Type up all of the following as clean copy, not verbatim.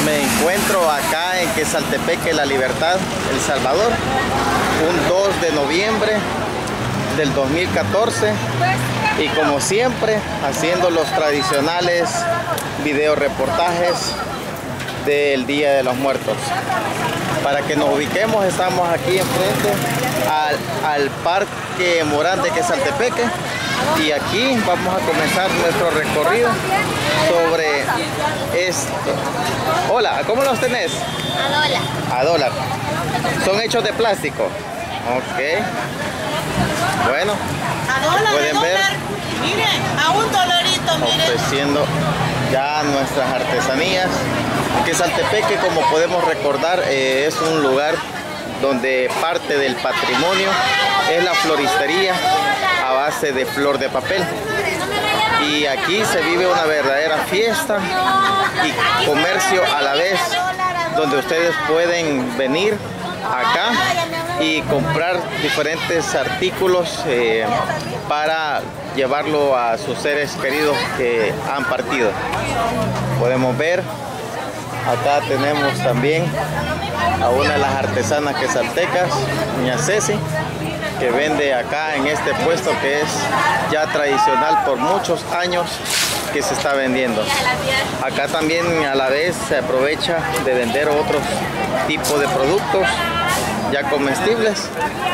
Me encuentro acá en Quesaltepeque, La Libertad, El Salvador, un 2 de noviembre del 2014, y como siempre haciendo los tradicionales videoreportajes del Día de los Muertos. Para que nos ubiquemos, estamos aquí enfrente al Parque Morán de Quesaltepeque, y aquí vamos a comenzar nuestro recorrido sobre esto. Hola, ¿cómo los tenés? A dólar. ¿Son hechos de plástico? Ok. Bueno, pueden ver, miren, a $1, miren. Ofreciendo ya nuestras artesanías. Quesaltepeque, como podemos recordar, es un lugar donde parte del patrimonio es la floristería a base de flor de papel. Y aquí se vive una verdadera fiesta y comercio a la vez, donde ustedes pueden venir acá y comprar diferentes artículos para llevarlo a sus seres queridos que han partido. Podemos ver, acá tenemos también a una de las artesanas quesaltecas, doña Ceci, que vende acá en este puesto que es ya tradicional por muchos años que se está vendiendo. Acá también a la vez se aprovecha de vender otros tipos de productos ya comestibles.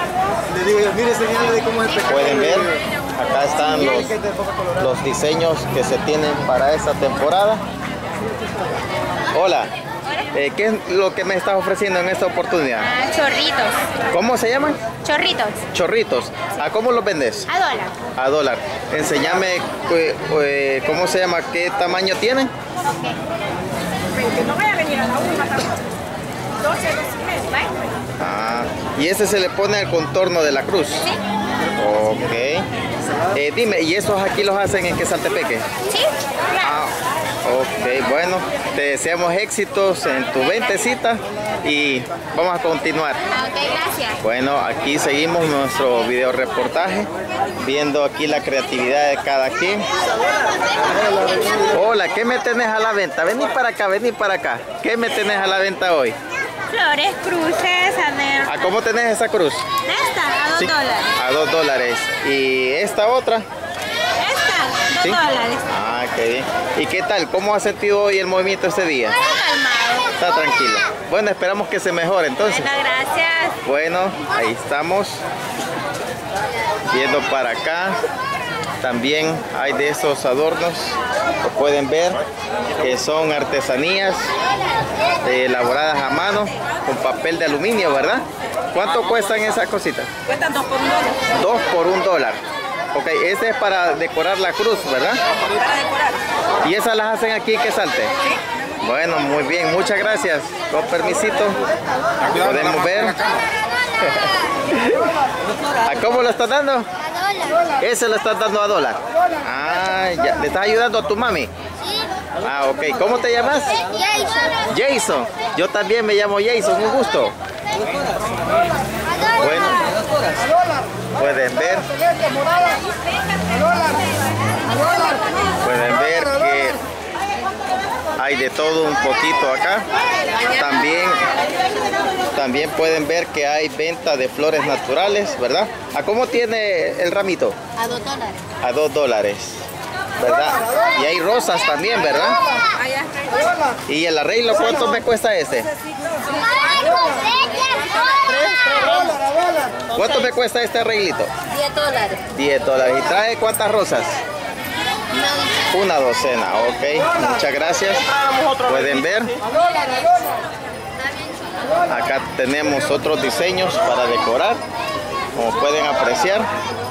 Pueden ver, acá están los diseños que se tienen para esta temporada. Hola. ¿Qué es lo que me estás ofreciendo en esta oportunidad? Chorritos. ¿Cómo se llaman? Chorritos. Chorritos. ¿A cómo los vendes? A dólar. A dólar. Enséñame cómo se llama, qué tamaño tienen. Ok. Que no vaya a venir a la una tampoco. 12, 12 y medio. Ah, y ese se le pone el contorno de la cruz. Sí. Ok. Dime, ¿y estos aquí los hacen en Quesaltepeque? Sí, claro. Ok, bueno, te deseamos éxitos en tu ventecita y vamos a continuar. Ok, gracias. Bueno, aquí seguimos nuestro video reportaje, viendo aquí la creatividad de cada quien. Hola, ¿qué me tenés a la venta? Vení para acá, vení para acá. ¿Qué me tenés a la venta hoy? Flores, cruces, anécdotas. ¿A cómo tenés esa cruz? Esta, a $2. Sí, a $2. ¿Y esta otra? Esta, $2. ¿Sí? Ah, qué bien. ¿Y qué tal? ¿Cómo has sentido hoy el movimiento este día? Calmado. Está tranquila. Bueno, esperamos que se mejore entonces. Bueno, gracias. Bueno, ahí estamos. Viendo para acá. También hay de esos adornos que pueden ver, que son artesanías elaboradas a mano con papel de aluminio, ¿verdad? ¿Cuánto cuestan esas cositas? Cuestan $2 por $1. 2 por $1. Ok, este es para decorar la cruz, ¿verdad? Para decorar. ¿Y esas las hacen aquí en Quesalte? Bueno, muy bien, muchas gracias. Con permisito, podemos ver. ¿A cómo lo estás dando? A dólar. Ese lo estás dando a $1. Ah, ya. ¿Le estás ayudando a tu mami? Sí. Ah, ok. ¿Cómo te llamas? Jason. Jason. Yo también me llamo Jason, un gusto. Bueno, pueden ver. Pueden ver que hay de todo un poquito acá. También pueden ver que hay venta de flores naturales, ¿verdad? ¿A cómo tiene el ramito? A $2. A $2, ¿verdad? Y hay rosas también, ¿verdad? ¿Y el arreglo cuánto me cuesta este? ¿Cuánto me cuesta este arreglito? $10. $10. ¿Y trae cuántas rosas? Una docena, ok. Muchas gracias. Pueden ver. Acá tenemos otros diseños para decorar, como pueden apreciar.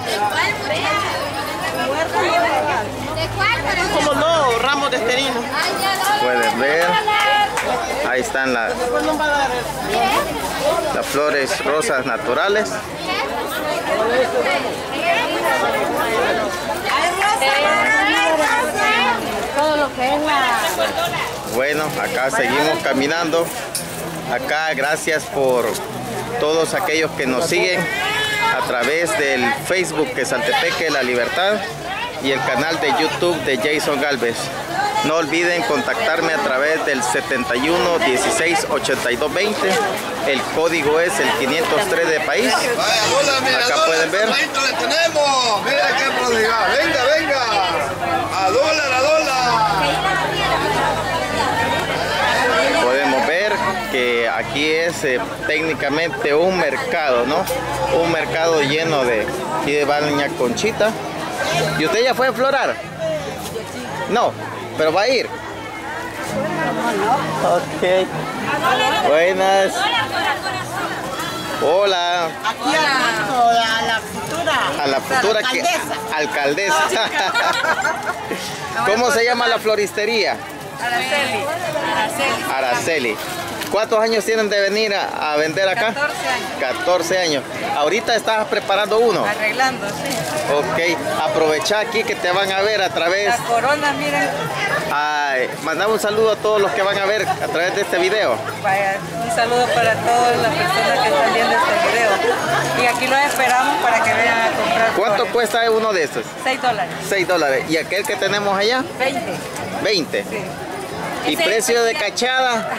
Como no, ramos de esterino. Pueden ver. Ahí están las flores rosas naturales. Todo lo que es la... Bueno, acá seguimos caminando. Acá gracias por todos aquellos que nos siguen a través del Facebook Quesaltepeque La Libertad y el canal de YouTube de Jason Galvez. No olviden contactarme a través es del 71 16 82 20. El código es el 503 de país. Acá pueden ver. Le tenemos. Mira qué prodigal. Venga, venga. A dólar, a dólar. Podemos ver que aquí es técnicamente un mercado, ¿no? Un mercado lleno de... Aquí de Doña Conchita. ¿Y usted ya fue a explorar? No, pero va a ir. Ok. Buenas. Hola. Aquí a la futura. A la futura alcaldesa. ¿Cómo se llama la floristería? Araceli. Araceli. ¿Cuántos años tienen de venir a vender acá? 14 años. 14 años. Ahorita estás preparando uno. Arreglando, sí. Ok, aprovecha aquí que te van a ver a través... Las coronas, miren. Mandamos un saludo a todos los que van a ver a través de este video. Vaya, un saludo para todas las personas que están viendo este video. Y aquí los esperamos para que vengan a comprar. ¿Cuánto flores. cuesta uno de estos? $6. $6. ¿Y aquel que tenemos allá? 20. 20. Sí. ¿Y precio de cachada?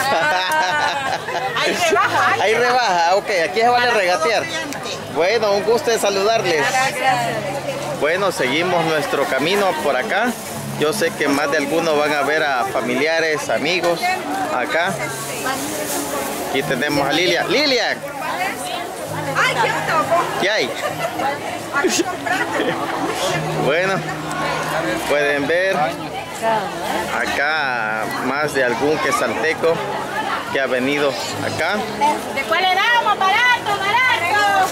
Hay rebaja. Hay rebaja, ok, aquí se vale regatear. Bueno, un gusto de saludarles. Gracias. Bueno, seguimos nuestro camino por acá. Yo sé que más de algunos van a ver a familiares, amigos acá. Aquí tenemos a Lilia. ¡Lilia! ¿Qué hay? Bueno, pueden ver acá más de algún quesalteco que ha venido acá. ¿De cuál le damos? ¡Barato, barato!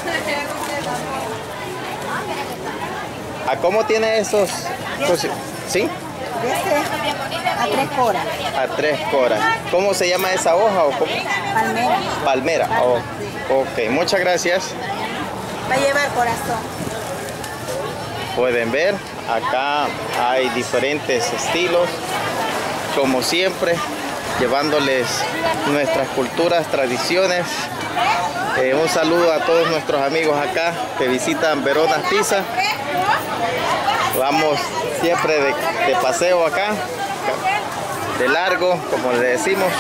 ¿A cómo tiene esos? ¿Sí? A 3 coras. A 3 coras. ¿Cómo se llama esa hoja? ¿O cómo? Palmera. Palmera. Oh, ok, muchas gracias. Va a llevar corazón. Pueden ver, acá hay diferentes estilos, como siempre, llevándoles nuestras culturas, tradiciones. Un saludo a todos nuestros amigos acá que visitan Verona's Pizza. Vamos siempre de paseo acá, de largo, como le decimos.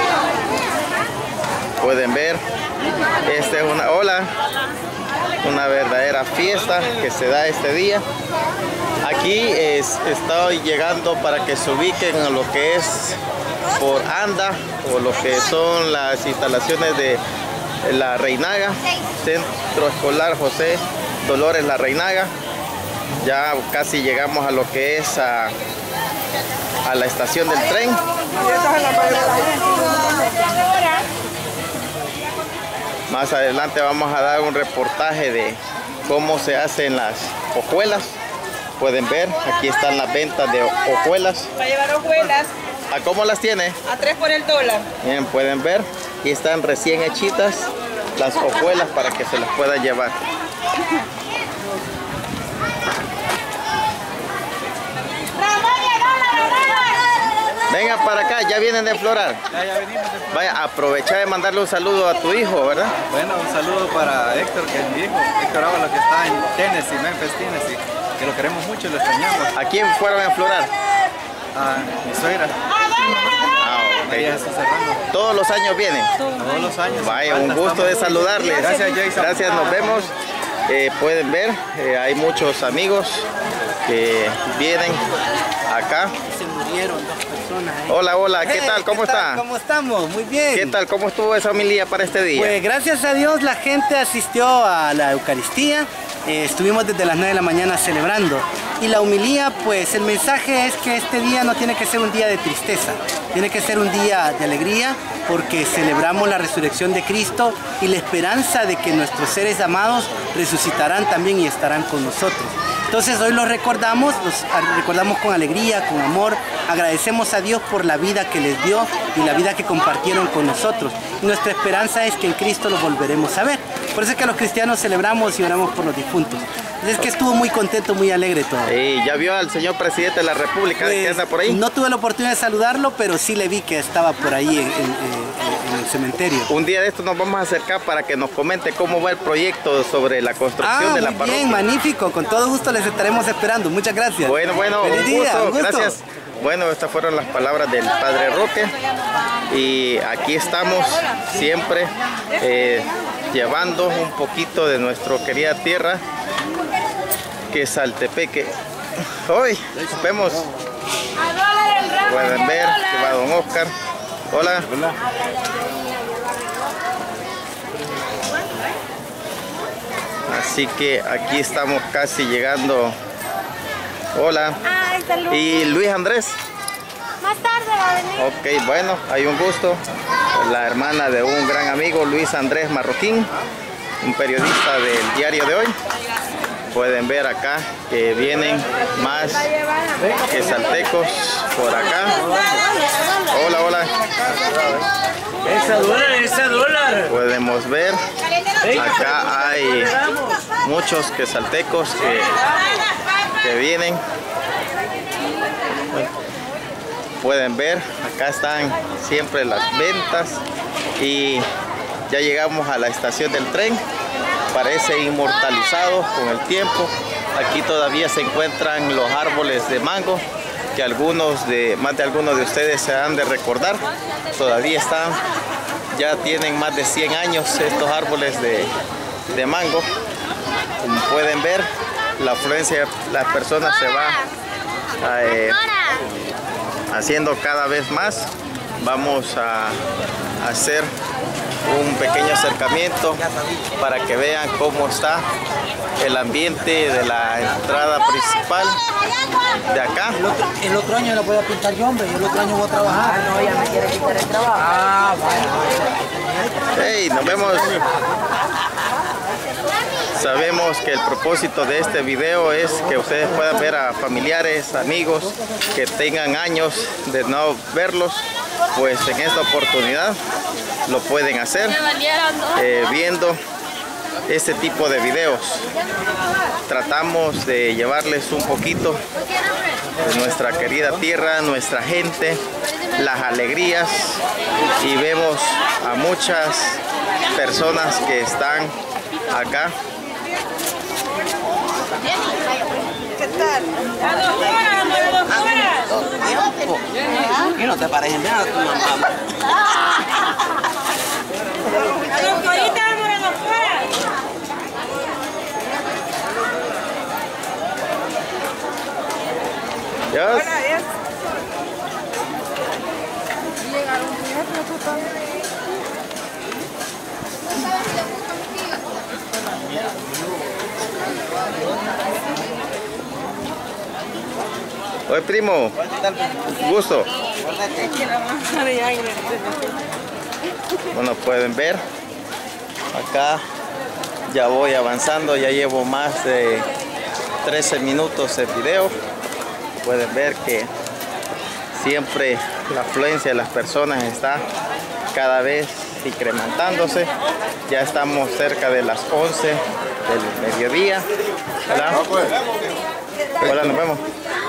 Pueden ver, esta es una verdadera fiesta que se da este día. Aquí estoy llegando para que se ubiquen a lo que es por Anda, o lo que son las instalaciones de La Reinaga, Centro Escolar José Dolores La Reinaga. Ya casi llegamos a lo que es a la estación del tren. Más adelante vamos a dar un reportaje de cómo se hacen las hojuelas. Pueden ver, aquí están las ventas de hojuelas. Va a llevar hojuelas ¿A cómo las tiene? a 3 por el dólar. Bien, pueden ver, aquí están recién hechitas las hojuelas para que se las puedan llevar. Venga para acá, ya vienen de explorar. Ya venimos. Vaya, aprovecha de mandarle un saludo a tu hijo, ¿verdad? Bueno, un saludo para Héctor, que es mi hijo. Héctor Ábalos, que está en Tennessee, Memphis, Tennessee. Que lo queremos mucho y lo extrañamos. ¿A quién fueron a explorar? A mi suegra. Ok. Ella está cerrando. ¿Todos los años vienen? Todos los años. Vaya, un gusto de saludarles. Gracias, Jason. Gracias, nos vemos. Pueden ver, hay muchos amigos que vienen acá. Se murieron 2 personas. Hola, hola, ¿qué tal? ¿Cómo está? ¿Cómo estamos? Muy bien. ¿Qué tal? ¿Cómo estuvo esa homilía para este día? Pues gracias a Dios la gente asistió a la Eucaristía. Estuvimos desde las 9 de la mañana celebrando. Y la homilía, pues el mensaje es que este día no tiene que ser un día de tristeza. Tiene que ser un día de alegría porque celebramos la resurrección de Cristo y la esperanza de que nuestros seres amados resucitarán también y estarán con nosotros. Entonces hoy los recordamos con alegría, con amor, agradecemos a Dios por la vida que les dio y la vida que compartieron con nosotros. Y nuestra esperanza es que en Cristo los volveremos a ver. Por eso es que los cristianos celebramos y oramos por los difuntos. Es que estuvo muy contento, muy alegre todo. ¿Y ya vio al señor presidente de la República que anda por ahí? No tuve la oportunidad de saludarlo, pero sí le vi que estaba por ahí en el cementerio. Un día de esto nos vamos a acercar para que nos comente cómo va el proyecto sobre la construcción de la parroquia. Bien, magnífico. Con todo gusto les estaremos esperando. Muchas gracias. Bueno, Feliz día, un gusto. Gracias. Bueno, estas fueron las palabras del Padre Roque y aquí estamos siempre llevando un poquito de nuestra querida tierra que es Saltepeque. Hoy vemos, pueden ver que va don Oscar. Hola. Hola. Así que aquí estamos casi llegando. Hola. ¿Y Luis Andrés? Más tarde va a venir. Ok, bueno, hay un gusto. La hermana de un gran amigo, Luis Andrés Marroquín, un periodista del Diario de Hoy. Pueden ver acá que vienen más quesaltecos por acá. Hola, hola. Esa dólar. Podemos ver, acá hay muchos quesaltecos que vienen. Pueden ver, acá están siempre las ventas y ya llegamos a la estación del tren. Parece inmortalizado con el tiempo. Aquí todavía se encuentran los árboles de mango que más de algunos de ustedes se han de recordar. Todavía están, ya tienen más de 100 años estos árboles de mango. Como pueden ver, la afluencia de las personas se va haciendo cada vez más. Vamos a hacer un pequeño acercamiento para que vean cómo está el ambiente de la entrada principal de acá. El otro año lo voy a pintar yo, hombre, y el otro año voy a trabajar. Ah, no, ya me quiere quitar el trabajo. Ah, vaya. Hey, nos vemos. Sabemos que el propósito de este video es que ustedes puedan ver a familiares, amigos que tengan años de no verlos, pues en esta oportunidad lo pueden hacer viendo este tipo de videos. Tratamos de llevarles un poquito de nuestra querida tierra, nuestra gente, las alegrías, y vemos a muchas personas que están acá. ¿Qué tal? ¿Y no te parecen bien a tu mamá? Yes. Oye, primo, gusto. Bueno, pueden ver, acá ya voy avanzando, ya llevo más de 13 minutos de video. Pueden ver que siempre la afluencia de las personas está cada vez incrementándose. Ya estamos cerca de las 11 del mediodía. Hola. Hola, nos vemos.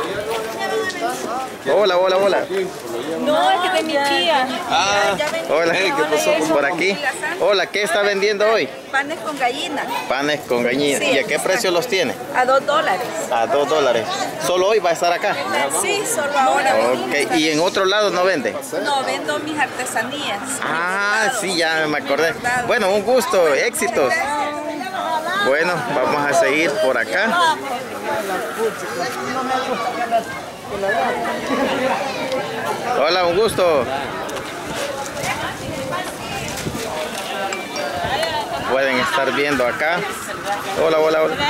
Hola, hola, hola. No, es que de mi tía. Ah, hola, ¿qué pasó por aquí? Hola, ¿qué está vendiendo hoy? Panes con gallina. Panes con gallina. Sí, ¿Y a qué precio los tiene? A $2. A $2. ¿Solo hoy va a estar acá? Sí, solo ahora. Ok, ¿y en otro lado no vende? No, vendo mis artesanías. Ah, sí, ya me acordé. Bueno, un gusto, éxitos. Bueno, vamos a seguir por acá. Hola, un gusto. Pueden estar viendo acá. Hola, hola, hola.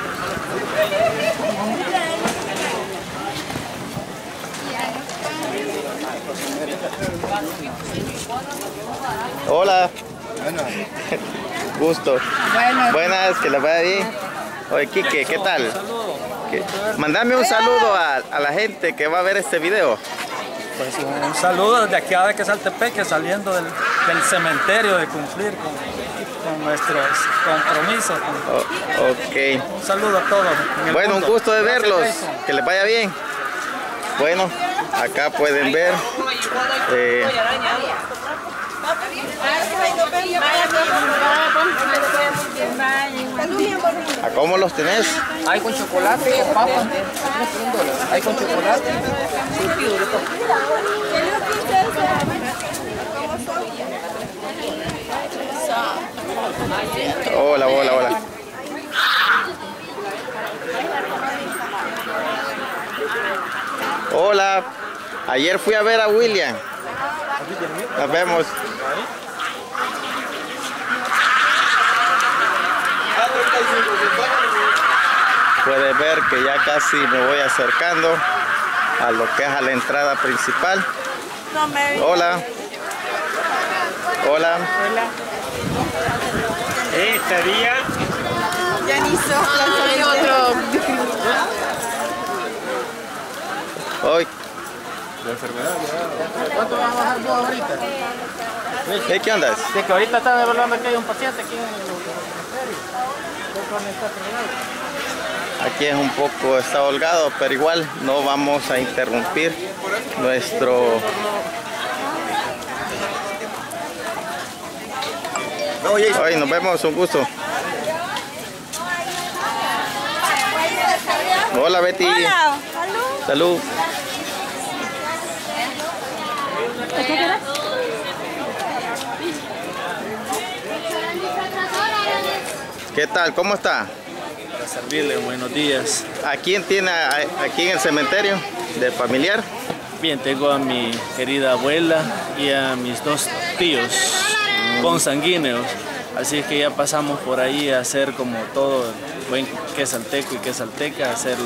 Hola. Gusto. Buenas, que les vaya bien. Oye, Quique, ¿qué tal? Mandame un saludo a la gente que va a ver este video. Pues un saludo desde aquí a Quesaltepeque, saliendo del cementerio de cumplir con nuestros compromisos. Ok. Un saludo a todos. Bueno, un gusto de verlos. Que les vaya bien. Bueno, acá pueden ver. ¿A cómo los tenés? Hay con chocolate, con papa. Hay con chocolate. Hola, hola, hola. Hola. Ayer fui a ver a William. Nos vemos. Puedes ver que ya casi me voy acercando a lo que es a la entrada principal. Hola. Hola. Estaría. Ya ni otro. Hoy. La enfermedad. ¿Cuánto vas a bajar vos ahorita? ¿Qué onda? De que ahorita están evaluando que hay un paciente aquí en el cementerio. Aquí es un poco, está holgado, pero igual no vamos a interrumpir nuestro... Hoy nos vemos, un gusto. Hola Betty. Hola. Salud. ¿Qué tal? ¿Cómo está? Para servirle, buenos días. ¿A quién tiene aquí en el cementerio de familiar? Bien, tengo a mi querida abuela y a mis dos tíos consanguíneos. Así es que ya pasamos por ahí a hacer como todo buen quesalteco y quesalteca,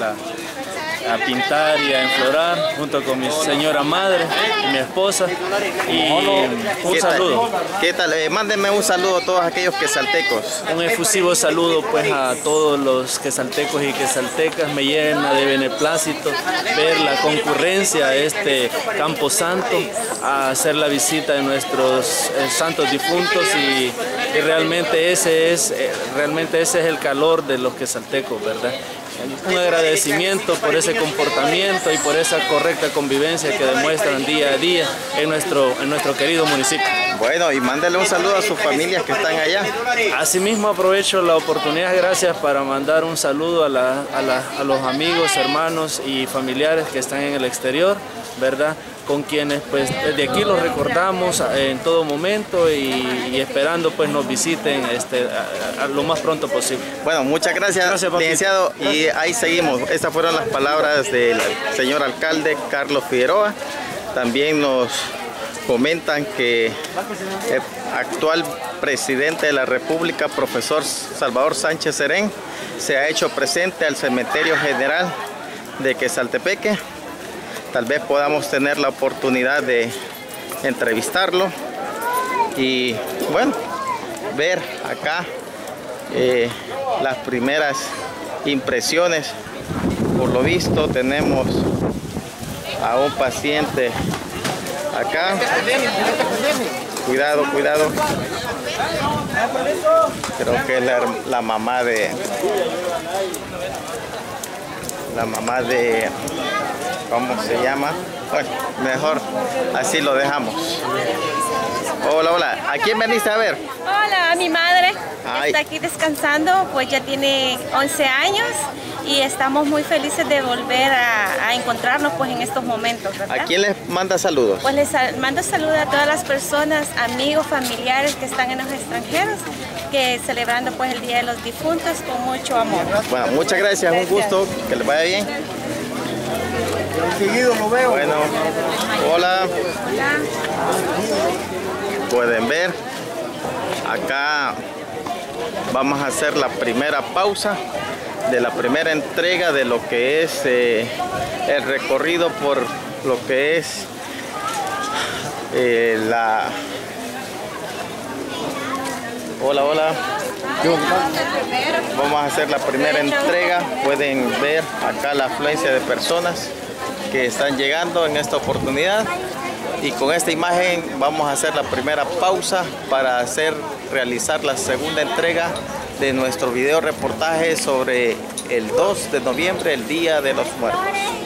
a pintar y a enflorar junto con mi señora madre y mi esposa. Y un saludo. ¿Qué tal? Mándenme un saludo a todos aquellos quesaltecos. Un efusivo saludo pues a todos los quesaltecos y quesaltecas. Me llena de beneplácito ver la concurrencia a este Campo Santo, a hacer la visita de nuestros santos difuntos y realmente ese es el calor de los quesaltecos, ¿verdad? Un agradecimiento por ese comportamiento y por esa correcta convivencia que demuestran día a día en nuestro querido municipio. Bueno, y mándale un saludo a sus familias que están allá. Asimismo aprovecho la oportunidad, gracias, para mandar un saludo a los amigos, hermanos y familiares que están en el exterior, ¿verdad? Con quienes pues desde aquí los recordamos en todo momento y esperando pues nos visiten a lo más pronto posible. Bueno, muchas gracias licenciado, y ahí seguimos. Estas fueron las palabras del señor alcalde Carlos Figueroa. También nos comentan que el actual presidente de la República, profesor Salvador Sánchez Serén, se ha hecho presente al cementerio general de Quesaltepeque. Tal vez podamos tener la oportunidad de entrevistarlo y bueno, ver acá las primeras impresiones. Por lo visto tenemos a un paciente acá. Cuidado, cuidado. Creo que es la mamá de... ¿Cómo se llama? Bueno, mejor así lo dejamos. Hola, hola. ¿A quién veniste a ver? Hola, a mi madre. Está aquí descansando, pues ya tiene 11 años y estamos muy felices de volver a encontrarnos pues en estos momentos, ¿verdad? ¿A quién les manda saludos? Pues les mando saludos a todas las personas, amigos, familiares que están en los extranjeros, que celebrando pues el Día de los Difuntos con mucho amor. Bueno, muchas gracias, un gusto, que les vaya bien. Seguido lo veo. Bueno, hola. Pueden ver, acá vamos a hacer la primera pausa de la primera entrega de lo que es el recorrido por lo que es Hola, hola. Vamos a hacer la primera entrega. Pueden ver acá la afluencia de personas que están llegando en esta oportunidad. Y con esta imagen vamos a hacer la primera pausa para realizar la segunda entrega de nuestro video reportaje sobre el 2 de noviembre, el Día de los Muertos.